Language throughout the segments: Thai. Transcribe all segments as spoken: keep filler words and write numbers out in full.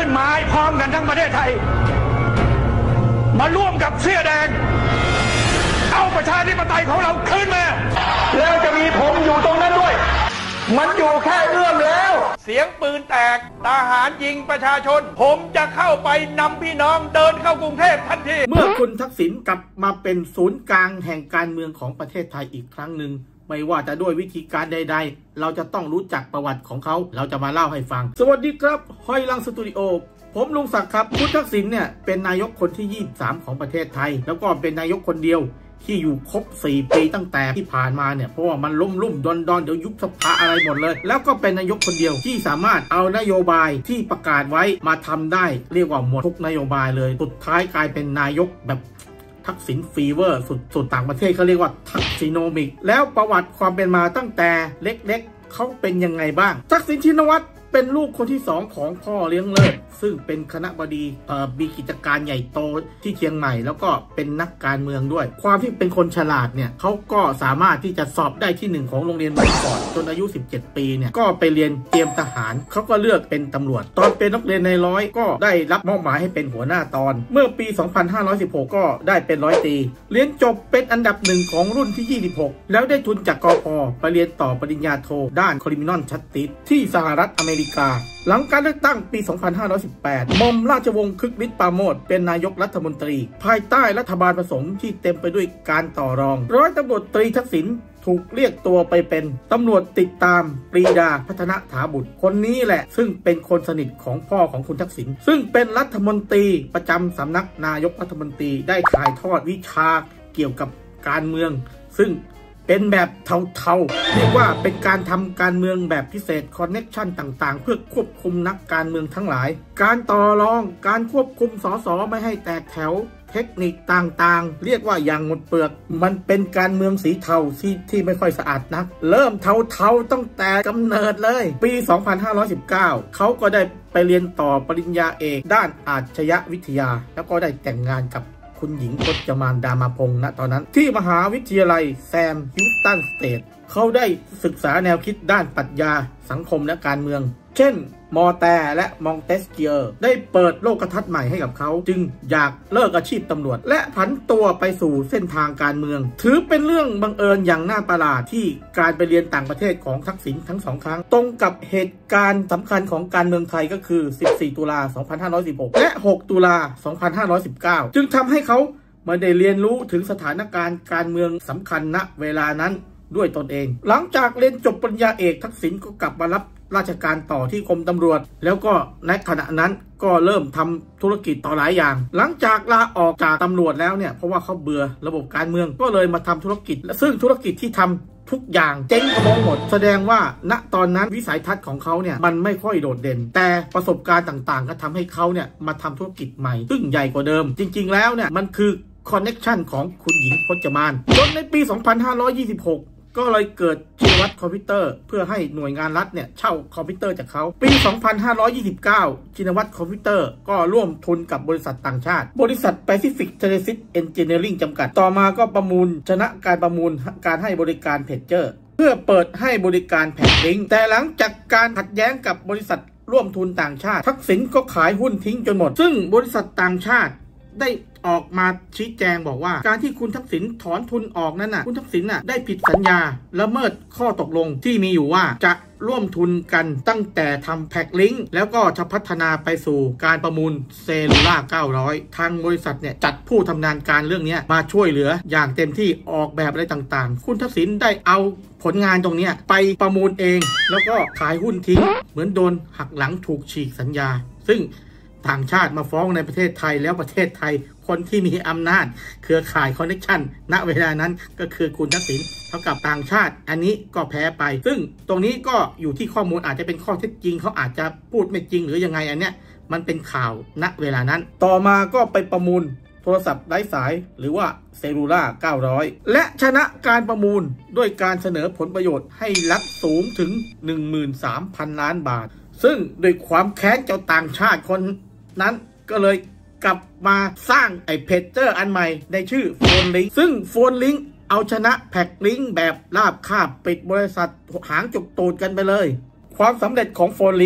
ขึ้นมาให้พร้อมกันทั้งประเทศไทยมาร่วมกับเสื้อแดงเอาประชาธิปไตยของเราคืนมาแล้วจะมีผมอยู่ตรงนั้นด้วยมันอยู่แค่เอื้อมแล้วเสียงปืนแตกทหารยิงประชาชนผมจะเข้าไปนำพี่น้องเดินเข้ากรุงเทพทันทีเมื่อคุณทักษิณกลับมาเป็นศูนย์กลางแห่งการเมืองของประเทศไทยอีกครั้งหนึ่งไม่ว่าจะด้วยวิธีการใดๆเราจะต้องรู้จักประวัติของเขาเราจะมาเล่าให้ฟังสวัสดีครับหอยลังสตูดิโอผมลุงศักดิ์ครับคุณทักษิณเนี่ยเป็นนายกคนที่ยี่สิบสามของประเทศไทยแล้วก็เป็นนายกคนเดียวที่อยู่ครบสี่ปีตั้งแต่ที่ผ่านมาเนี่ยเพราะว่ามันลุ่มลุ่มดอนดอนเดี๋ยวยุบสภาอะไรหมดเลยแล้วก็เป็นนายกคนเดียวที่สามารถเอานโยบายที่ประกาศไว้มาทำได้เรียกว่าหมดทุกนโยบายเลยสุดท้ายกลายเป็นนายกแบบทักษิณฟีเวอร์สุดๆต่างประเทศเขาเรียกว่าทักษิโนมิกแล้วประวัติความเป็นมาตั้งแต่เล็กๆเขาเป็นยังไงบ้างทักษิณชินวัตรเป็นลูกคนที่สองของพ่อเลี้ยงเลิศซึ่งเป็นคณบดีมีกิจการใหญ่โตที่เชียงใหม่แล้วก็เป็นนักการเมืองด้วยความที่เป็นคนฉลาดเนี่ยเขาก็สามารถที่จะสอบได้ที่หนึ่งของโรงเรียนมาก่อนจนอายุสิบเจ็ดปีเนี่ยก็ไปเรียนเตรียมทหารเขาก็เลือกเป็นตำรวจตอนเป็นนักเรียนในร้อยก็ได้รับมอบหมายให้เป็นหัวหน้าตอนเมื่อปีสองพันห้าร้อยสิบหกก็ได้เป็นร้อยตรีเรียนจบเป็นอันดับหนึ่งของรุ่นที่ยี่สิบหกแล้วได้ทุนจากกพ.ไปเรียนต่อปริญญาโทด้านคริมินอลจัสติสที่สหรัฐอเมริกาหลังการเลือกตั้งปี สองพันห้าร้อยสิบแปด หม่อมราชวงศ์คึกฤทธิ์ปราโมชเป็นนายกรัฐมนตรีภายใต้รัฐบาลผสมที่เต็มไปด้วยการต่อรองร้อยตำรวจตรีทักษิณถูกเรียกตัวไปเป็นตำรวจติดตามปรีดาพัฒนถาบุตรคนนี้แหละซึ่งเป็นคนสนิทของพ่อของคุณทักษิณซึ่งเป็นรัฐมนตรีประจำสำนักนายกรัฐมนตรีได้ถ่ายทอดวิชาเกี่ยวกับการเมืองซึ่งเป็นแบบเทาๆเรียกว่าเป็นการทำการเมืองแบบพิเศษคอนเน็กชันต่างๆเพื่อควบคุมนักการเมืองทั้งหลายการต่อรองการควบคุมสสไม่ให้แตกแถวเทคนิคต่างๆเรียกว่าอย่างหมดเปลือกมันเป็นการเมืองสีเทาที่ที่ไม่ค่อยสะอาดนักเริ่มเทาๆตั้งแต่กำเนิดเลยปี สองพันห้าร้อยสิบเก้า เขาก็ได้ไปเรียนต่อปริญญาเอกด้านอาชญวิทยาแล้วก็ได้แต่งงานกับคุณหญิงพจมานดามาพงษ์ณตอนนั้นที่มหาวิทยาลัยแซมฮิวสตันสเตทเขาได้ศึกษาแนวคิดด้านปรัชญาสังคมและการเมืองเช่นมอแตและมองเตสเกียร์ได้เปิดโลกทัศน์ใหม่ให้กับเขาจึงอยากเลิกอาชีพตำรวจและผันตัวไปสู่เส้นทางการเมืองถือเป็นเรื่องบังเอิญอย่างน่าประหลาดที่การไปเรียนต่างประเทศของทักษิณทั้งสองครั้งตรงกับเหตุการณ์สำคัญของการเมืองไทยก็คือสิบสี่ตุลาสองพันห้าร้อยสิบหกและหกตุลาสองพันห้าร้อยสิบเก้าจึงทำให้เขาไม่ได้เรียนรู้ถึงสถานการณ์การเมืองสำคัญณเวลานั้นด้วยตนเองหลังจากเรียนจบปริญญาเอกทักษิณก็กลับมารับราชการต่อที่กรมตำรวจแล้วก็ในขณะนั้นก็เริ่มทำธุรกิจต่อหลายอย่างหลังจากลาออกจากตำรวจแล้วเนี่ยเพราะว่าเขาเบื่อระบบการเมืองก็เลยมาทำธุรกิจและซึ่งธุรกิจที่ทำทุกอย่างเจ๊งกระมองหมดแสดงว่าณตอนนั้นวิสัยทัศน์ของเขาเนี่ยมันไม่ค่อยโดดเด่นแต่ประสบการณ์ต่างๆก็ทำให้เขาเนี่ยมาทำธุรกิจใหม่ซึ่งใหญ่กว่าเดิมจริงๆแล้วเนี่ยมันคือคอนเน็กชันของคุณหญิงพจมานจนในปี สองพันห้าร้อยยี่สิบหก ก็เลยเกิดชินวัตรคอมพิวเตอร์เพื่อให้หน่วยงานรัฐเนี่ยเช่าคอมพิวเตอร์จากเขาปี สองพันห้าร้อยยี่สิบเก้า ชินวัตรคอมพิวเตอร์ก็ร่วมทุนกับบริษัทต่างชาติบริษัท Pacific Telesis Engineering จำกัดต่อมาก็ประมูลชนะการประมูลการให้บริการเพจเจอร์เพื่อเปิดให้บริการแพ็คลิงก์แต่หลังจากการขัดแย้งกับบริษัทร่วมทุนต่างชาติทักษิณก็ขายหุ้นทิ้งจนหมดซึ่งบริษัทต่างชาติได้ออกมาชี้แจงบอกว่าการที่คุณทักษิณถอนทุนออกนั้นน่ะคุณทักษิณน่ะได้ผิดสัญญาละเมิดข้อตกลงที่มีอยู่ว่าจะร่วมทุนกันตั้งแต่ทำแพ็คลิงก์แล้วก็จะพัฒนาไปสู่การประมูลเซลูล่าเก้าร้อยทางบริษัทเนี่ยจัดผู้ทำงานการเรื่องนี้มาช่วยเหลืออย่างเต็มที่ออกแบบอะไรต่างๆคุณทักษิณได้เอาผลงานตรงนี้ไปประมูลเองแล้วก็ขายหุ้นทิ้งเหมือนโดนหักหลังถูกฉีกสัญญาซึ่งต่างชาติมาฟ้องในประเทศไทยแล้วประเทศไทยคนที่มีอำนาจเครือข่ายคอนเนคชั่นณเวลานั้นก็คือคุณทักษิณเท่ากับต่างชาติอันนี้ก็แพ้ไปซึ่งตรงนี้ก็อยู่ที่ข้อมูลอาจจะเป็นข้อเท็จจริงเขาอาจจะพูดไม่จริงหรือยังไงอันเนี้ยมันเป็นข่าวณเวลานั้นต่อมาก็ไปประมูลโทรศัพท์ไร้สายหรือว่าเซลูล่าเก้าร้อยและชนะการประมูลด้วยการเสนอผลประโยชน์ให้รัฐสูงถึง หนึ่งหมื่นสามพัน ล้านบาทซึ่งด้วยความแค้นเจ้าต่างชาติคนนั้นก็เลยกลับมาสร้างไอ้เพจเจอร์อันใหม่ในชื่อโฟนลิงซึ่งโฟนลิงเอาชนะแพ็คลิงแบบราบคาบปิดบริษัทหางจุกตูดกันไปเลยความสำเร็จของโฟนลิง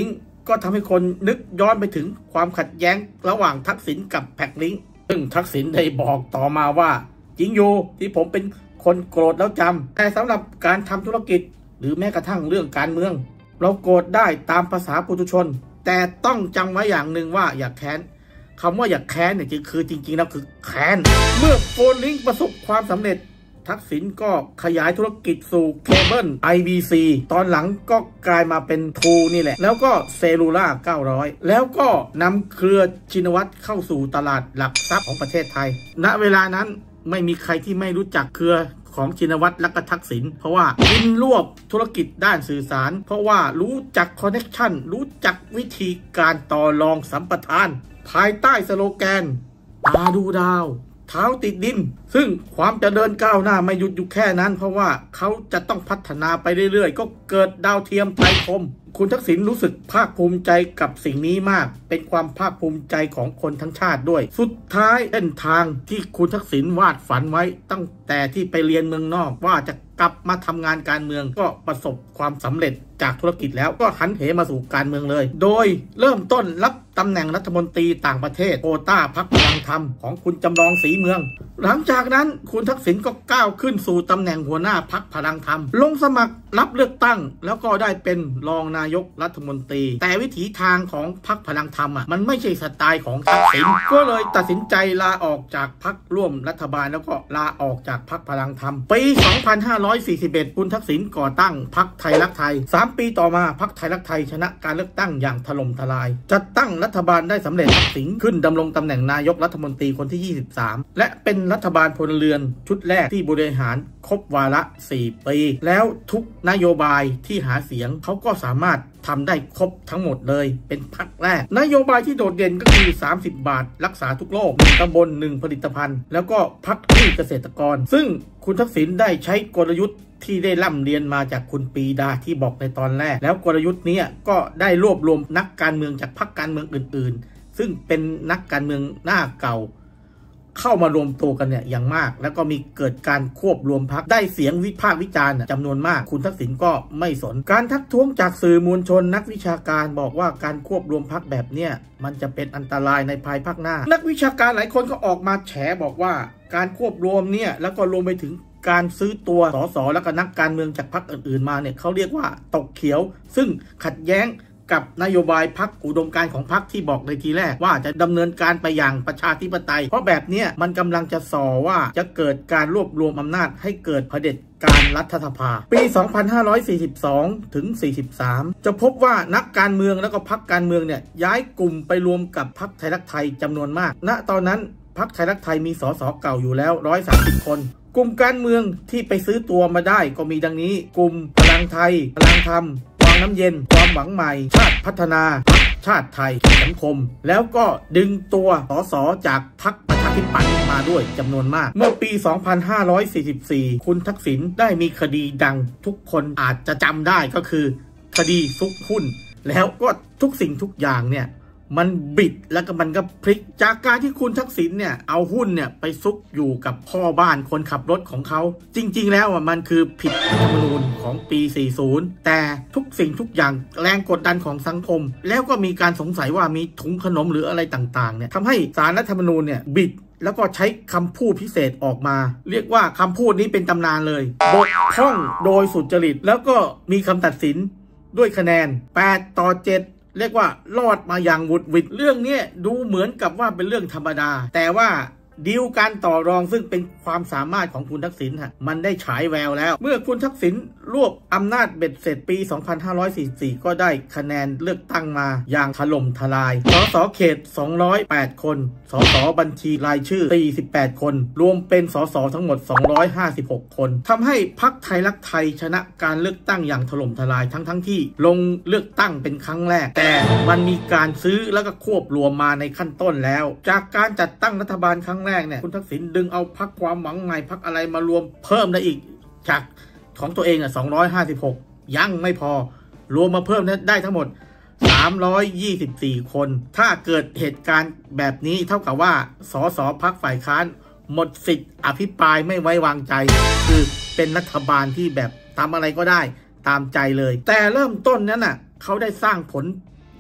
ก็ทำให้คนนึกย้อนไปถึงความขัดแย้งระหว่างทักษิณกับแพ็คลิงก์ซึ่งทักษิณได้บอกต่อมาว่าจริงอยู่ที่ผมเป็นคนโกรธแล้วจำแต่สำหรับการทำธุรกิจหรือแม้กระทั่งเรื่องการเมืองเราโกรธได้ตามภาษาปุถุชนแต่ต้องจำไว้อย่างหนึ่งว่าอย่าแค้นคำว่าอย่าแค้นเนี่ยคือจริงๆแล้วคือแค้นเมื่อโฟนลิงก์ประสบความสำเร็จทักษิณก็ขยายธุรกิจสู่เคเบิล ไอ บี ซี ตอนหลังก็กลายมาเป็นทูนี่แหละแล้วก็เซลูล่าเก้าร้อยแล้วก็นำเครือชินวัตรเข้าสู่ตลาดหลักทรัพย์ของประเทศไทยณเวลานั้นไม่มีใครที่ไม่รู้จักเครือของชินวัตรและก็ทักษิณเพราะว่ากินรวบธุรกิจด้านสื่อสารเพราะว่ารู้จักคอนเนคชั่นรู้จักวิธีการต่อรองสัมปทานภายใต้สโลแกนตาดูดาวเท้าติดดินซึ่งความเจริญก้าวหน้าไม่หยุดอยู่แค่นั้นเพราะว่าเขาจะต้องพัฒนาไปเรื่อยๆก็เกิดดาวเทียมไทยคมคุณทักษิณรู้สึกภาคภูมิใจกับสิ่งนี้มากเป็นความภาคภูมิใจของคนทั้งชาติด้วยสุดท้ายเส้นทางที่คุณทักษิณวาดฝันไว้ตั้งแต่ที่ไปเรียนเมืองนอกว่าจะกลับมาทำงานการเมืองก็ประสบความสำเร็จจากธุรกิจแล้วก็หันเหมาสู่การเมืองเลยโดยเริ่มต้นรับตำแหน่งรัฐมนตรีต่างประเทศโควต้าพรรคพลังธรรมของคุณจำลองศรีเมืองหลังจากนั้นคุณทักษิณก็ก้าวขึ้นสู่ตำแหน่งหัวหน้าพรรคพลังธรรมลงสมัครรับเลือกตั้งแล้วก็ได้เป็นรองนายกรัฐมนตรีแต่วิถีทางของพรรคพลังธรรมอ่ะมันไม่ใช่สไตล์ของทักษิณก็เลยตัดสินใจลาออกจากพรรคร่วมรัฐบาลแล้วก็ลาออกจากพรรคพลังธรรมปีสองพันห้าร้อยสี่สิบเอ็ดคุณทักษิณก่อตั้งพรรคไทยรักไทยสามปีต่อมาพรรคไทยรักไทยชนะการเลือกตั้งอย่างถล่มทลายจัดตั้งรัฐบาลได้สำเร็จทักษิณขึ้นดำรงตำแหน่งนายกรัฐมนตรีคนที่ยี่สิบสามและเป็นรัฐบาลพลเรือนชุดแรกที่บริหารครบวาระสี่ปีแล้วทุกนโยบายที่หาเสียงเขาก็สามารถทำได้ครบทั้งหมดเลยเป็นพรรคแรกนโยบายที่โดดเด่นก็คือสามสิบบาทรักษาทุกโรคหนึ่งตำบลหนึ่งผลิตภัณฑ์แล้วก็พรรคที่เกษตรกรซึ่งคุณทักษิณได้ใช้กลยุทธ์ที่ได้ร่ำเรียนมาจากคุณปรีดาที่บอกในตอนแรกแล้วกลยุทธ์นี้ก็ได้รวบรวมนักการเมืองจากพรรคการเมืองอื่นๆซึ่งเป็นนักการเมืองหน้าเก่าเข้ามารวมตัวกันเนี่ยอย่างมากแล้วก็มีเกิดการควบรวมพรรคได้เสียงวิพากษ์วิจารณ์จำนวนมากคุณทักษิณก็ไม่สนการทักท้วงจากสื่อมวลชนนักวิชาการบอกว่าการควบรวมพรรคแบบเนี้ยมันจะเป็นอันตรายในภายภาคหน้านักวิชาการหลายคนก็ออกมาแฉบอกว่าการควบรวมเนี่ยแล้วก็รวมไปถึงการซื้อตัวสสแล้วก็นักการเมืองจากพรรคอื่นๆมาเนี่ยเขาเรียกว่าตกเขียวซึ่งขัดแย้งกับนโยบายพรรคอุดมการณ์ของพรรคที่บอกในทีแรกว่าจะดำเนินการไปอย่างประชาธิปไตยเพราะแบบนี้มันกำลังจะส่อว่าจะเกิดการรวบรวมอำนาจให้เกิดเผด็จการรัฐสภาปีสองพันห้าร้อยสี่สิบสองถึงสี่สิบสามจะพบว่านักการเมืองแล้วก็พรรคการเมืองเนี่ยย้ายกลุ่มไปรวมกับพรรคไทยรักไทยจำนวนมากณตอนนั้นพรรคไทยรักไทยมีสสเก่าอยู่แล้วหนึ่งร้อยสามสิบคนกลุ่มการเมืองที่ไปซื้อตัวมาได้ก็มีดังนี้กลุ่มพลังไทยพลังธรรมวังน้ำเย็นความหวังใหม่ชาติพัฒนาพรรคชาติไทยสังคมแล้วก็ดึงตัวสสจากพรรคประชาธิปัตย์มาด้วยจำนวนมากเมื่อปีสองพันห้าร้อยสี่สิบสี่คุณทักษิณได้มีคดีดังทุกคนอาจจะจำได้ก็คือคดีซุกหุ้นแล้วก็ทุกสิ่งทุกอย่างเนี่ยมันบิดแล้วก็มันก็พลิกจากการที่คุณทักษิณเนี่ยเอาหุ้นเนี่ยไปซุกอยู่กับพ่อบ้านคนขับรถของเขาจริงๆแล้วมันคือผิดรัฐธรรมนูญของปีสี่สิบแต่ทุกสิ่งทุกอย่างแรงกดดันของสังคมแล้วก็มีการสงสัยว่ามีถุงขนมหรืออะไรต่างๆเนี่ยทำให้ศาลรัฐธรรมนูญเนี่ยบิดแล้วก็ใช้คำพูดพิเศษออกมาเรียกว่าคำพูดนี้เป็นตำนานเลยบกพร่องโดยสุจริตแล้วก็มีคำตัดสินด้วยคะแนนแปดต่อเจ็ดเรียกว่ารอดมาอย่างหวุดหวิดเรื่องนี้ดูเหมือนกับว่าเป็นเรื่องธรรมดาแต่ว่าดีลการต่อรองซึ่งเป็นความสามารถของคุณทักษิณฮะมันได้ฉายแววแล้วเมื่อคุณทักษิณรวบอำนาจเบ็ดเสร็จปีสองพันห้าร้อยสี่สิบสี่ก็ได้คะแนนเลือกตั้งมาอย่างถล่มทลายสสเขตสองร้อยแปดคนสสบัญชีรายชื่อสี่สิบแปดคนรวมเป็นสสทั้งหมดสองร้อยห้าสิบหกคนทำให้พรรคไทยรักไทยชนะการเลือกตั้งอย่างถล่มทลายทั้งทั้งที่ลงเลือกตั้งเป็นครั้งแรกแต่มันมีการซื้อแล้วก็ควบรวมมาในขั้นต้นแล้วจากการจัดตั้งรัฐบาลครั้งแรกเนี่ยคุณทักษิณดึงเอาพรรคความหวังใหม่พรรคอะไรมารวมเพิ่มได้อีกจากของตัวเองอ่ะสองร้อยห้าสิบหกยังไม่พอรวมมาเพิ่มได้ทั้งหมดสามร้อยยี่สิบสี่คนถ้าเกิดเหตุการณ์แบบนี้เท่ากับว่าสสพรรคฝ่ายค้านหมดสิทธิ์อภิปรายไม่ไว้วางใจคือเป็นรัฐบาลที่แบบทำอะไรก็ได้ตามใจเลยแต่เริ่มต้นนั้นน่ะเขาได้สร้างผล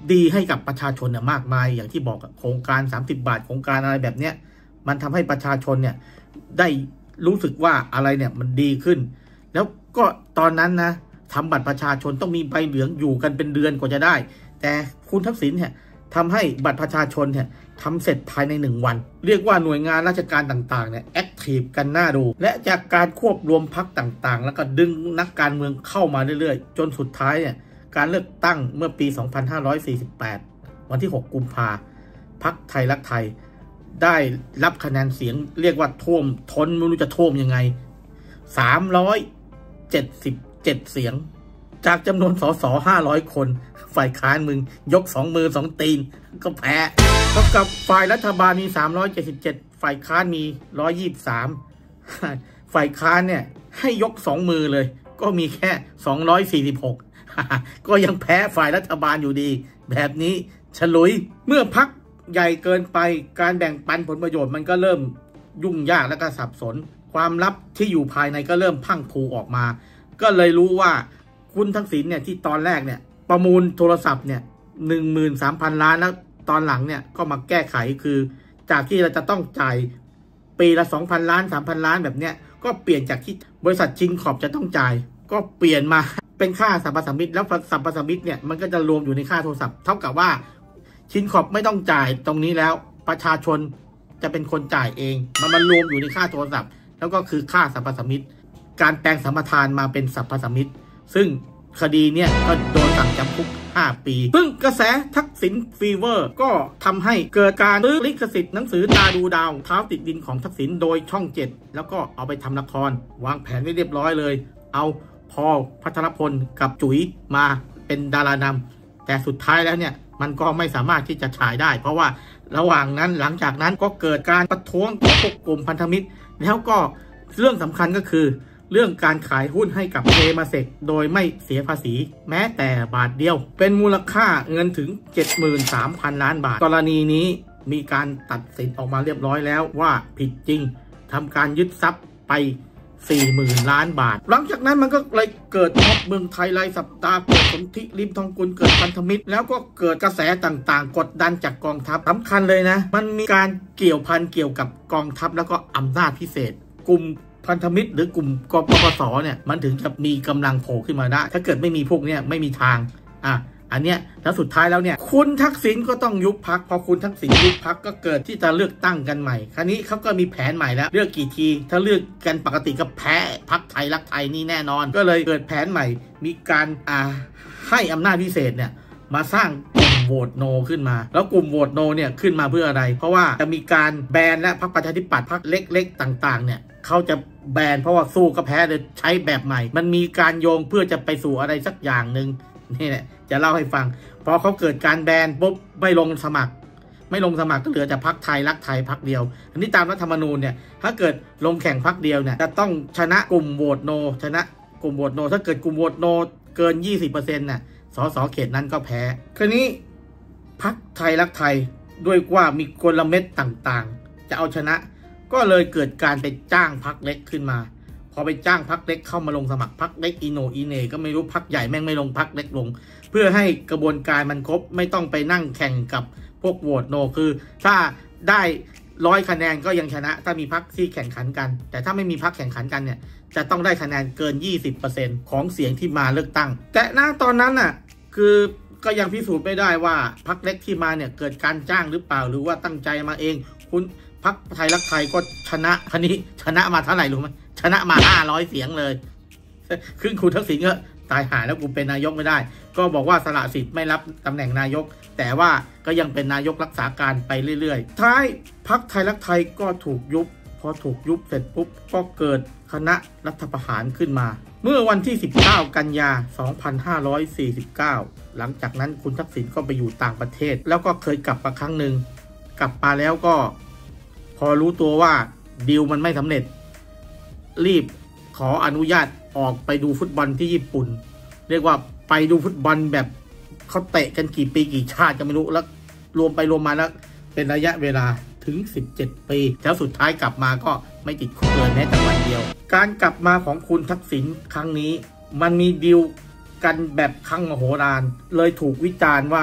ดีให้กับประชาชนเนี่ยมากมายอย่างที่บอกโครงการสามสิบบาทโครงการอะไรแบบเนี้ยมันทำให้ประชาชนเนี่ยได้รู้สึกว่าอะไรเนี่ยมันดีขึ้นแล้วก็ตอนนั้นนะทำบัตรประชาชนต้องมีใบเหลืองอยู่กันเป็นเดือนกว่าจะได้แต่คุณทักษิณเนี่ยทำให้บัตรประชาชนเนี่ยทำเสร็จภายในหนึ่งวันเรียกว่าหน่วยงานราชการต่างๆเนี่ยแอคทีฟกันน่าดูและจากการควบรวมพรรคต่างๆแล้วก็ดึงนักการเมืองเข้ามาเรื่อยๆจนสุดท้ายเนี่ยการเลือกตั้งเมื่อปีสองพันห้าร้อยสี่สิบแปดวันที่หกกุมภาพรรคไทยรักไทยได้รับคะแนนเสียงเรียกว่าท่วมท้นไม่รู้จะท่วมยังไงสามร้อยเจ็ดสิบเจ็ดเสียงจากจำนวนสสห้าร้อยคนฝ่ายค้านมึงยกสองมือสองตีนก็แพ้เท่ากับฝ่ายรัฐบาลมีสามร้อยเจ็ดสิบเจ็ดฝ่ายค้านมีหนึ่งร้อยยี่สิบสามฝ่ายค้านเนี่ยให้ยกสองมือเลยก็มีแค่สองร้อยสี่สิบหกก็ยังแพ้ฝ่ายรัฐบาลอยู่ดีแบบนี้ฉลุยเมื่อพรรคใหญ่เกินไปการแบ่งปันผลประโยชน์มันก็เริ่มยุ่งยากและก็สับสนความลับที่อยู่ภายในก็เริ่มพังผูออกมาก็เลยรู้ว่าคุณทักษิณเนี่ยที่ตอนแรกเนี่ยประมูลโทรศัพท์เนี่ยหนึ่งหมื่นสามพันล้านแล้วตอนหลังเนี่ยก็มาแก้ไขคือจากที่เราจะต้องจ่ายปีละสองพันล้านสามพันล้านแบบเนี้ยก็เปลี่ยนจากที่บริษัทชินขอบจะต้องจ่ายก็เปลี่ยนมาเป็นค่าสรรพสามิตแล้วสรรพสามิตเนี่ยมันก็จะรวมอยู่ในค่าโทรศัพท์เท่ากับว่าชินขอบไม่ต้องจ่ายตรงนี้แล้วประชาชนจะเป็นคนจ่ายเองมันมันรวมอยู่ในค่าโทรศัพท์แล้วก็คือค่าสรรพสามิตการแปลงสัมปทานมาเป็นสรรพสามิตซึ่งคดีเนี่ยก็โดนสั่งจำคุกห้าปีซึ่งกระแสทักษิณฟีเวอร์ก็ทำให้เกิดการซื้อลิขสิทธิ์หนังสือตาดูดาวเท้าติดดินของทักษิณโดยช่องเจ็ดแล้วก็เอาไปทำละครวางแผนไว้เรียบร้อยเลยเอาพอพัทรพลกับจุ๋ยมาเป็นดารานำแต่สุดท้ายแล้วเนี่ยมันก็ไม่สามารถที่จะฉายได้เพราะว่าระหว่างนั้นหลังจากนั้นก็เกิดการประท้วงของพวกกลุ่มพันธมิตรแล้วก็เรื่องสำคัญก็คือเรื่องการขายหุ้นให้กับเทมาเซกโดยไม่เสียภาษีแม้แต่บาทเดียวเป็นมูลค่าเงินถึง เจ็ดหมื่นสามพัน ล้านบาทกรณีนี้มีการตัดสินออกมาเรียบร้อยแล้วว่าผิดจริงทำการยึดทรัพย์ไป สี่หมื่น ล้านบาทหลังจากนั้นมันก็เลยเกิดม็อบเมืองไทยรายสัปดาห์เกิดสนธิริมทองกุลเกิดพันธมิตรแล้วก็เกิดกระแสต่างๆกดดันจากกองทัพสำคัญเลยนะมันมีการเกี่ยวพันเกี่ยวกับกองทัพแล้วก็อำนาจพิเศษกลุ่มพันธมิตรหรือกลุ่มกปปสเนี่ยมันถึงจะมีกำลังโผล่ขึ้นมาได้ถ้าเกิดไม่มีพวกเนี้ยไม่มีทางอ่ะอันเนี้ยแล้วสุดท้ายแล้วเนี่ยคุณทักษิณก็ต้องยุบพรรคพอคุณทักษิณยุบพรรคก็เกิดที่จะเลือกตั้งกันใหม่คราวนี้เขาก็มีแผนใหม่แล้วเลือกกี่ทีถ้าเลือกกันปกติก็แพ้พรรคไทยรักไทยนี่แน่นอนก็เลยเกิดแผนใหม่มีการอ่าให้อำนาจพิเศษเนี่ยมาสร้างกลุ่มโหวตโนขึ้นมาแล้วกลุ่มโหวตโนเนี่ยขึ้นมาเพื่ออะไรเพราะว่าจะมีการแบนและพรรคประชาธิปัตย์พรรคเล็กๆต่างๆเนี่ยเขาจะแบนเพราะว่าสู้ก็แพ้เลยใช้แบบใหม่มันมีการโยงเพื่อจะไปสู่อะไรสักอย่างหนึ่งนี่แหละจะเล่าให้ฟังพอเขาเกิดการแบนปุ๊บไม่ลงสมัครไม่ลงสมัครก็เหลือแต่พรรคไทยรักไทยพรรคเดียวอันนี้ตามรัฐธรรมนูญเนี่ยถ้าเกิดลงแข่งพรรคเดียวเนี่ยจะต้องชนะกลุ่มโหวตโนชนะกลุ่มโหวตโนถ้าเกิดกลุ่มโหวตโนเกิน ยี่สิบเปอร์เซ็นต์ น่ะสสเขตนั้นก็แพ้คราวนี้พรรคไทยรักไทยด้วยว่ามีกลเม็ดต่างๆจะเอาชนะก็เลยเกิดการไปจ้างพรรคเล็กขึ้นมาพอไปจ้างพรรคเล็กเข้ามาลงสมัครพรรคเล็กอีโนอีเนก็ไม่รู้พรรคใหญ่แม่งไม่ลงพรรคเล็กลงเพื่อให้กระบวนการมันครบไม่ต้องไปนั่งแข่งกับพวกโหวตโนคือถ้าได้ร้อยคะแนนก็ยังชนะถ้ามีพรรคที่แข่งขันกันแต่ถ้าไม่มีพรรคแข่งขันกันเนี่ยจะต้องได้คะแนนเกิน ยี่สิบเปอร์เซ็นต์ ของเสียงที่มาเลือกตั้งแต่ณตอนนั้นน่ะคือก็ยังพิสูจน์ไม่ได้ว่าพรรคเล็กที่มาเนี่ยเกิดการจ้างหรือเปล่าหรือว่าตั้งใจมาเองคุณพรรคไทยรักไทยก็ชนะคันนี้ชนะมาเท่าไหร่รู้ไหมชนะมาห้าร้อยเสียงเลยครึ่งคุณทักษิณก็ตายหาแล้วกูเป็นนายกไม่ได้ก็บอกว่าสละสิทธิ์ไม่รับตำแหน่งนายกแต่ว่าก็ยังเป็นนายกรักษาการไปเรื่อยๆท้ายพรรคไทยรักไทยก็ถูกยุบพอถูกยุบเสร็จปุ๊บก็เกิดคณะรัฐประหารขึ้นมาเมื่อวันที่สิบเก้ากันยาสองพันห้าร้อยสี่สิบเก้าหลังจากนั้นคุณทักษิณก็ไปอยู่ต่างประเทศแล้วก็เคยกลับมาครั้งหนึ่งกลับมาแล้วก็พอรู้ตัวว่าดีลมันไม่สำเร็จรีบขออนุญาตออกไปดูฟุตบอลที่ญี่ปุ่นเรียกว่าไปดูฟุตบอลแบบเขาเตะกันกี่ปีกี่ชาติก็ไม่รู้แล้วรวมไปรวมมาแล้วเป็นระยะเวลาถึงสิบเจ็ดปีแล้วสุดท้ายกลับมาก็ไม่ติดคุกเลยแม้แต่วันเดียวการกลับมาของคุณทักษิณครั้งนี้มันมีดีลกันแบบครั้งมโหฬารเลยถูกวิจารณ์ว่า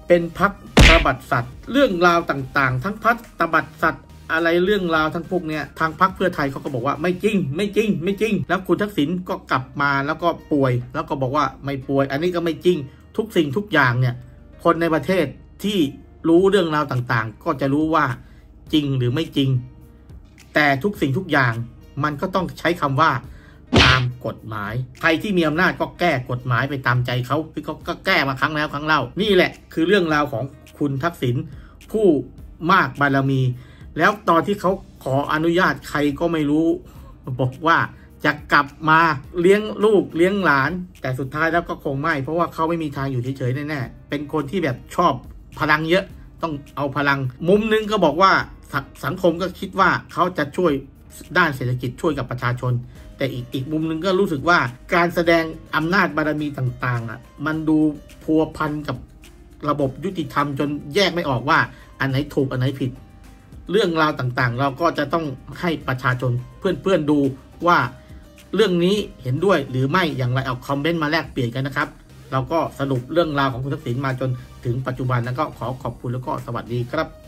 เป็นพรรคตบัดสัตว์เรื่องราวต่างๆทั้งพรรคตบัดสัตว์อะไรเรื่องราวทั้งพวกเนี้ยทางพรรคเพื่อไทยเขาก็บอกว่าไม่จริงไม่จริงไม่จริงแล้วคุณทักษิณก็กลับมาแล้วก็ป่วยแล้วก็บอกว่าไม่ป่วยอันนี้ก็ไม่จริงทุกสิ่งทุกอย่างเนี่ยคนในประเทศที่รู้เรื่องราวต่างๆก็จะรู้ว่าจริงหรือไม่จริงแต่ทุกสิ่งทุกอย่างมันก็ต้องใช้คำว่าตามกฎหมายใครที่มีอำนาจก็แก้กฎหมายไปตามใจเขาคือเขาก็แก้มาครั้งแล้วครั้งเล่านี่แหละคือเรื่องราวของคุณทักษิณผู้มากบารมีแล้วตอนที่เขาขออนุญาตใครก็ไม่รู้บอกว่าจะกลับมาเลี้ยงลูกเลี้ยงหลานแต่สุดท้ายแล้วก็คงไม่เพราะว่าเขาไม่มีทางอยู่เฉยๆแน่ๆเป็นคนที่แบบชอบพลังเยอะต้องเอาพลังมุมนึงก็บอกว่าสังคมก็คิดว่าเขาจะช่วยด้านเศรษฐกิจช่วยกับประชาชนแต่อีกอีกมุมนึงก็รู้สึกว่าการแสดงอำนาจบารมีต่างๆอ่ะมันดูพัวพันกับระบบยุติธรรมจนแยกไม่ออกว่าอันไหนถูกอันไหนผิดเรื่องราวต่างๆเราก็จะต้องให้ประชาชนเพื่อนๆดูว่าเรื่องนี้เห็นด้วยหรือไม่อย่างไรเอาคอมเมนต์มาแลกเปลี่ยนกันนะครับเราก็สรุปเรื่องราวของคุณทักษิณมาจนถึงปัจจุบันแล้วก็ขอขอบคุณแล้วก็สวัสดีครับ